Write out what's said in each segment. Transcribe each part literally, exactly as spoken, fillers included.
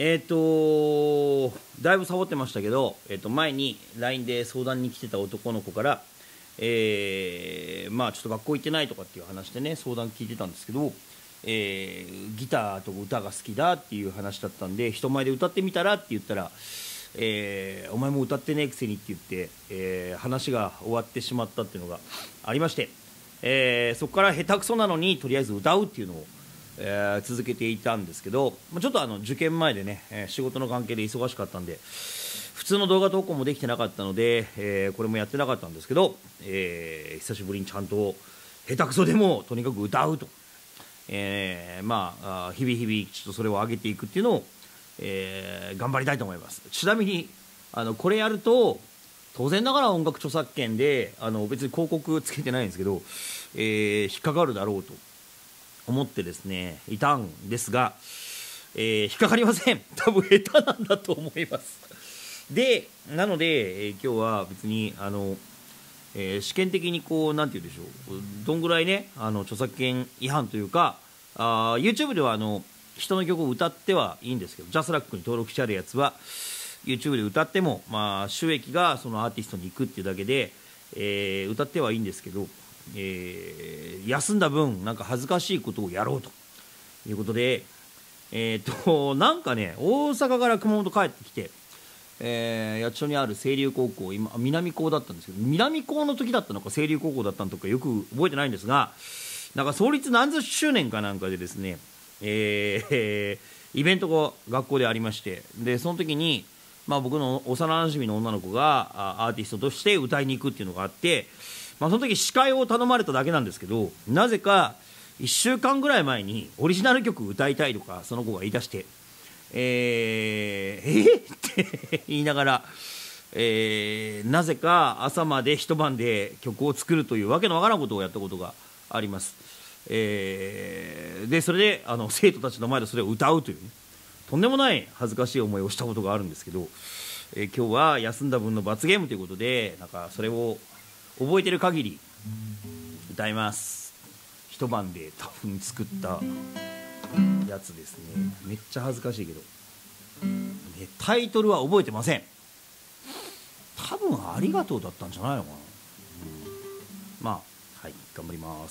えっ、とだいぶサボってましたけど、えー、と前に ライン で相談に来てた男の子から、えーまあちょっと学校行ってないとかっていう話でね、相談聞いてたんですけど、えーギターと歌が好きだっていう話だったんで、人前で歌ってみたらって言ったら、えーお前も歌ってねえくせにって言って、えー話が終わってしまったっていうのがありまして、えーそこから下手くそなのにとりあえず歌うっていうのを、えー続けていたんですけど、まあちょっとあの受験前でね、えー仕事の関係で忙しかったんで普通の動画投稿もできてなかったので、えーこれもやってなかったんですけど、えー久しぶりにちゃんと下手くそでもとにかく歌うと、えーまああ日々日々ちょっとそれを上げていくっていうのを、えー頑張りたいと思います。ちなみにあのこれやると当然ながら音楽著作権であの別に広告つけてないんですけど、えー引っかかるだろうと思ってですねいたんですが、えー引っかかりません。多分下手なんだと思います。でなので、えー今日は別にあの、えー試験的にこうなんて言うんでしょう、どんぐらいねあの著作権違反というか、あ YouTube ではあの人の曲を歌ってはいいんですけど、ジャスラックに登録してあるやつは YouTube で歌っても、まあ、収益がそのアーティストに行くっていうだけで、えー歌ってはいいんですけど、えー休んだ分なんか恥ずかしいことをやろうということで、えー、っとなんかね大阪から熊本帰ってきて、えー、八千代にある清流高校、今南高だったんですけど、南高の時だったのか清流高校だったのかよく覚えてないんですが、なんか創立何十周年かなんかでですね、えーイベントが学校でありまして、でその時に、まあ、僕の幼馴染の女の子があアーティストとして歌いに行くっていうのがあって、まあ、その時司会を頼まれただけなんですけど、なぜかいっしゅうかんぐらい前にオリジナル曲歌いたいとかその子が言い出して、えー、えって言いながら、えーなぜか朝まで一晩で曲を作るというわけのわからんことをやったことがあります。えーでそれであの生徒たちの前でそれを歌うというね、とんでもない恥ずかしい思いをしたことがあるんですけど、えー今日は休んだ分の罰ゲームということで、なんかそれを覚えてる限り歌います。一晩で多分作ったやつですね。めっちゃ恥ずかしいけど、ね、タイトルは覚えてません。多分ありがとうだったんじゃないのかな、うん、まあはい頑張ります。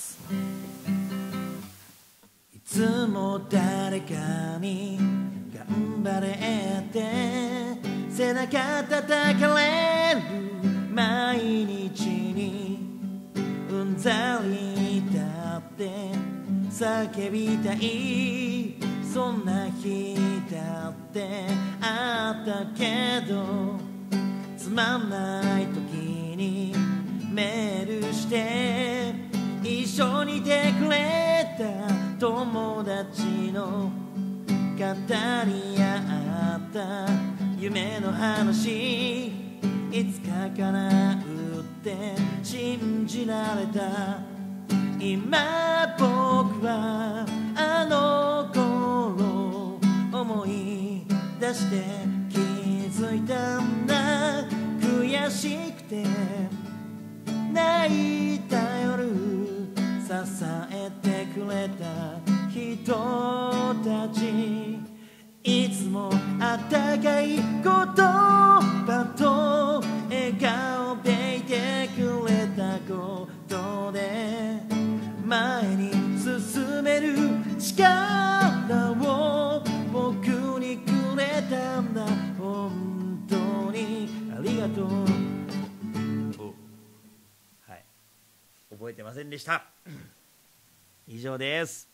いつも誰かに頑張れって背中叩かれる毎日にうんざりだって叫びたい、そんな日だってあったけど、つまんない時にメールして一緒にいてくれた友達の語り合った夢の話、いつか叶うって信じられた。今僕はあの頃思い出して気づいたんだ。悔しくて泣いた夜、支えてくれた人たち、いつもあったかい言葉と笑顔でいてくれたことで前に進める力を僕にくれたんだ。本当にありがとう。はい、覚えてませんでした。以上です。